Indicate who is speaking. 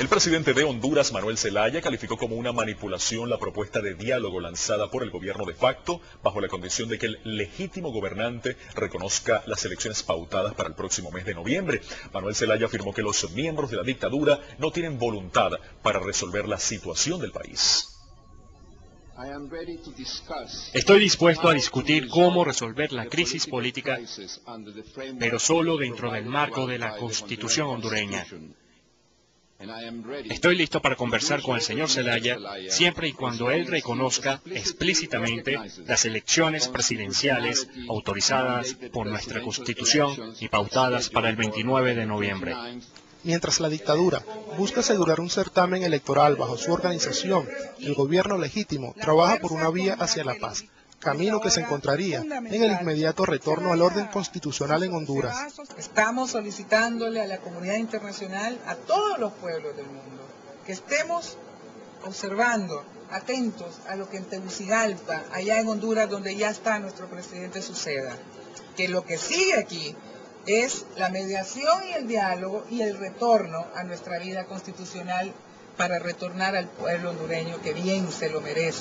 Speaker 1: El presidente de Honduras, Manuel Zelaya, calificó como una manipulación la propuesta de diálogo lanzada por el gobierno de facto, bajo la condición de que el legítimo gobernante reconozca las elecciones pautadas para el próximo mes de noviembre. Manuel Zelaya afirmó que los miembros de la dictadura no tienen voluntad para resolver la situación del país.
Speaker 2: Estoy dispuesto a discutir cómo resolver la crisis política, pero solo dentro del marco de la Constitución hondureña. Estoy listo para conversar con el señor Zelaya siempre y cuando él reconozca explícitamente las elecciones presidenciales autorizadas por nuestra Constitución y pautadas para el 29 de noviembre.
Speaker 3: Mientras la dictadura busca asegurar un certamen electoral bajo su organización, el gobierno legítimo trabaja por una vía hacia la paz, camino que se encontraría en el inmediato retorno al orden constitucional en Honduras.
Speaker 4: Estamos solicitándole a la comunidad internacional, a todos los pueblos del mundo, que estemos observando, atentos a lo que en Tegucigalpa, allá en Honduras, donde ya está nuestro presidente, suceda. Que lo que sigue aquí es la mediación y el diálogo y el retorno a nuestra vida constitucional para retornar al pueblo hondureño que bien se lo merece.